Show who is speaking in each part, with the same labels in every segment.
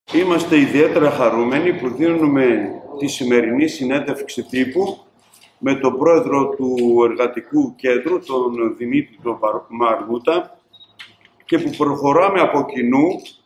Speaker 1: Είμαστε ιδιαίτερα χαρούμενοι που δίνουμε τη σημερινή συνέντευξη τύπου με τον πρόεδρο του Εργατικού Κέντρου, τον Δημήτρη τον Μαρμούτα, και που προχωράμε από κοινού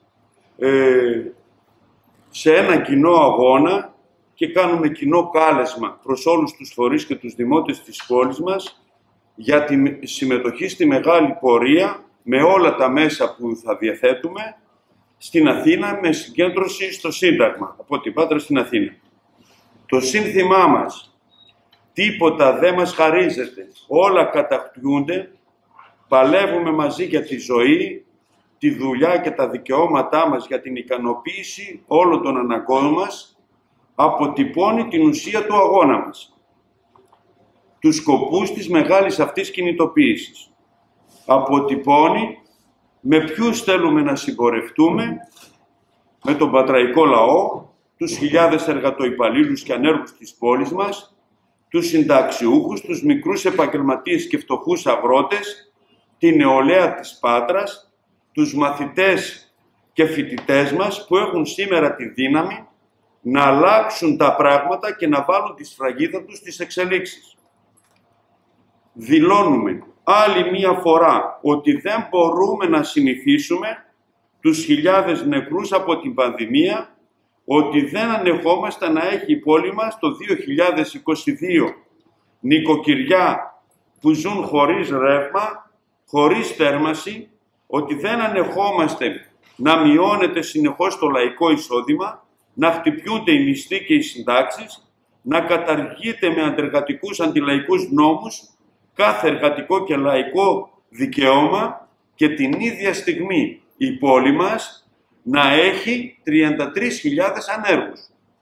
Speaker 1: σε ένα κοινό αγώνα και κάνουμε κοινό κάλεσμα προς όλους τους φορείς και τους δημότες της πόλης μας για τη συμμετοχή στη μεγάλη πορεία με όλα τα μέσα που θα διαθέτουμε στην Αθήνα, με συγκέντρωση στο Σύνταγμα, από την Πάτρα στην Αθήνα. Το σύνθημά μας, τίποτα δεν μας χαρίζεται, όλα κατακτιούνται, παλεύουμε μαζί για τη ζωή, τη δουλειά και τα δικαιώματά μας για την ικανοποίηση όλων των αναγκών μας, αποτυπώνει την ουσία του αγώνα μας. Τους σκοπούς της μεγάλης αυτής κινητοποίησης. Αποτυπώνει με ποιους θέλουμε να συμπορευτούμε, με τον πατραϊκό λαό, τους χιλιάδες εργατοϊπαλλήλους και ανέργους της πόλης μας, τους συνταξιούχους, τους μικρούς επαγγελματίες και φτωχούς αγρότες, την νεολαία της Πάτρας, τους μαθητές και φοιτητές μας που έχουν σήμερα τη δύναμη να αλλάξουν τα πράγματα και να βάλουν τη σφραγίδα τους στις εξελίξεις. Δηλώνουμε άλλη μία φορά ότι δεν μπορούμε να συνηθίσουμε τους χιλιάδες νεκρούς από την πανδημία, ότι δεν ανεχόμαστε να έχει η πόλη μας το 2022 νοικοκυριά που ζουν χωρίς ρεύμα, χωρίς θέρμαση, ότι δεν ανεχόμαστε να μειώνεται συνεχώς το λαϊκό εισόδημα, να χτυπιούνται οι μισθοί και οι συντάξεις, να καταργείται με αντεργατικούς αντιλαϊκούς νόμους κάθε εργατικό και λαϊκό δικαίωμα και την ίδια στιγμή η πόλη μας να έχει 33.000 ανέργους.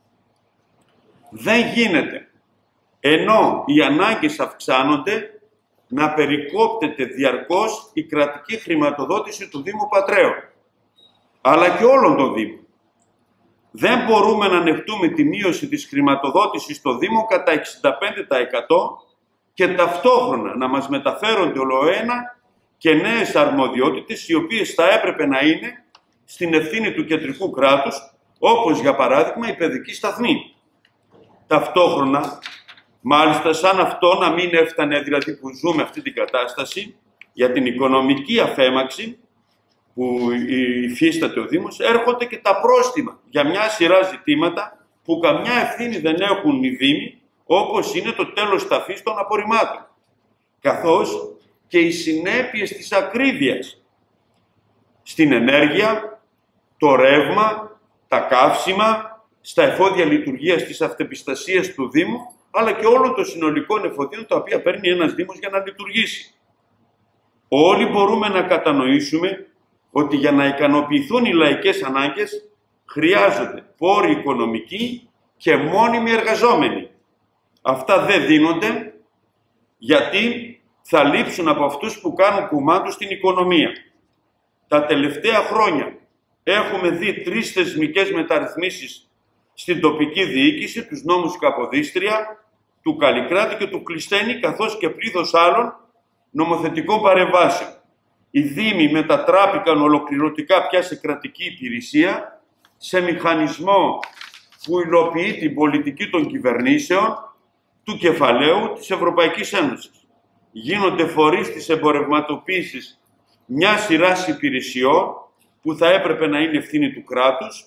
Speaker 1: Δεν γίνεται, ενώ οι ανάγκες αυξάνονται, να περικόπτεται διαρκώς η κρατική χρηματοδότηση του Δήμου Πατρέων, αλλά και όλων των Δήμων. Δεν μπορούμε να ανεχτούμε τη μείωση της χρηματοδότησης στο Δήμο κατά 65% και ταυτόχρονα να μας μεταφέρονται ολοένα και νέες αρμοδιότητες, οι οποίες θα έπρεπε να είναι στην ευθύνη του κεντρικού κράτους, όπως για παράδειγμα η παιδική σταθμή. Ταυτόχρονα, μάλιστα σαν αυτό να μην έφτανε, δηλαδή που ζούμε αυτή την κατάσταση, για την οικονομική αφέμαξη που υφίσταται ο Δήμος, έρχονται και τα πρόστιμα για μια σειρά ζητήματα που καμιά ευθύνη δεν έχουν οι Δήμοι, όπως είναι το τέλος ταφής των απορριμμάτων, καθώς και οι συνέπειες της ακρίβειας στην ενέργεια, το ρεύμα, τα καύσιμα, στα εφόδια λειτουργίας της αυτεπιστασίας του Δήμου, αλλά και όλων των συνολικών εφοδίων τα οποία παίρνει ένας Δήμος για να λειτουργήσει. Όλοι μπορούμε να κατανοήσουμε ότι για να ικανοποιηθούν οι λαϊκές ανάγκες χρειάζονται πόροι οικονομικοί και μόνιμοι εργαζόμενοι. Αυτά δεν δίνονται γιατί θα λείψουν από αυτούς που κάνουν κουμάντου στην οικονομία. Τα τελευταία χρόνια έχουμε δει 3 θεσμικές μεταρρυθμίσεις στην τοπική διοίκηση, τους νόμους Καποδίστρια, του Καλλικράτη και του Κλειστένη, καθώς και πλήθος άλλων νομοθετικών παρεμβάσεων. Οι Δήμοι μετατράπηκαν ολοκληρωτικά πια σε κρατική υπηρεσία, σε μηχανισμό που υλοποιεί την πολιτική των κυβερνήσεων, του κεφαλαίου της Ευρωπαϊκής Ένωσης. Γίνονται φορείς της εμπορευματοποίησης μια σειρά υπηρεσιών που θα έπρεπε να είναι ευθύνη του κράτους.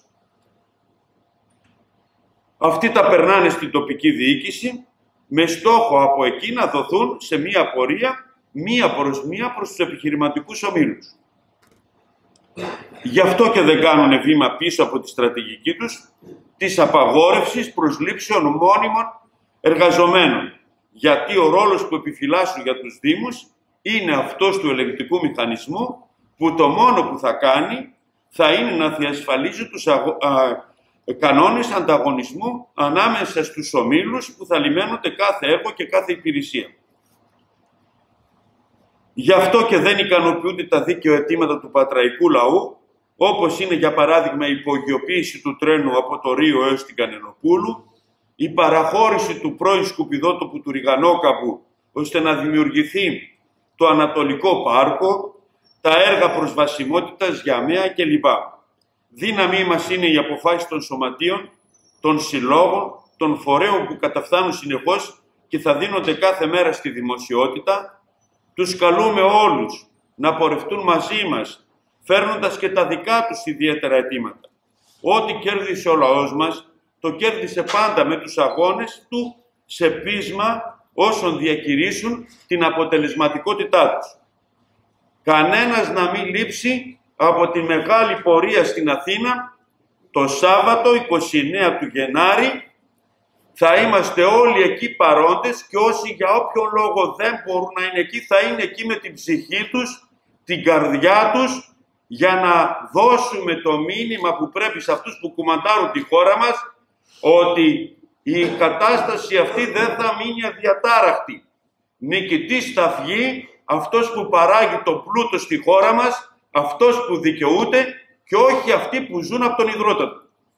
Speaker 1: Αυτοί τα περνάνε στην τοπική διοίκηση με στόχο από εκεί να δοθούν σε μία πορεία, μία προς τους επιχειρηματικούς ομίλους. Γι' αυτό και δεν κάνουν βήμα πίσω από τη στρατηγική τους της απαγόρευσης προσλήψεων μόνιμων εργαζομένων. Γιατί ο ρόλος που επιφυλάσσουν για τους Δήμους είναι αυτός του ελεγκτικού μηχανισμού, που το μόνο που θα κάνει θα είναι να διασφαλίζει τους κανόνες ανταγωνισμού ανάμεσα στους ομίλους που θα λιμένονται κάθε έργο και κάθε υπηρεσία. Γι' αυτό και δεν ικανοποιούνται τα δίκαια αιτήματα του πατραϊκού λαού, όπως είναι για παράδειγμα η υπογειοποίηση του τρένου από το Ρίο έως την Κανελοπούλου, η παραχώρηση του πρώην σκουπιδότοπου του Ριγανόκαμπου ώστε να δημιουργηθεί το Ανατολικό Πάρκο, τα έργα προσβασιμότητας για ΜΕΑ κλπ. Δύναμή μας είναι οι αποφάσεις των σωματείων, των συλλόγων, των φορέων που καταφθάνουν συνεχώς και θα δίνονται κάθε μέρα στη δημοσιότητα. Τους καλούμε όλους να πορευτούν μαζί μας, φέρνοντας και τα δικά τους ιδιαίτερα αιτήματα. Ό,τι κέρδισε ο λαός μας, το κέρδισε πάντα με τους αγώνες του σε πείσμα όσων διακηρύσουν την αποτελεσματικότητά τους. Κανένας να μην λείψει από τη μεγάλη πορεία στην Αθήνα το Σάββατο 29 του Γενάρη. Θα είμαστε όλοι εκεί παρόντες και όσοι για όποιο λόγο δεν μπορούν να είναι εκεί, θα είναι εκεί με την ψυχή τους, την καρδιά τους, για να δώσουμε το μήνυμα που πρέπει σε αυτούς που κουμαντάρουν τη χώρα μας, ότι η κατάσταση αυτή δεν θα μείνει αδιατάραχτη. Νικητής θα βγει αυτός που παράγει το πλούτο στη χώρα μας, αυτός που δικαιούται και όχι αυτοί που ζουν από τον ιδρώτα του.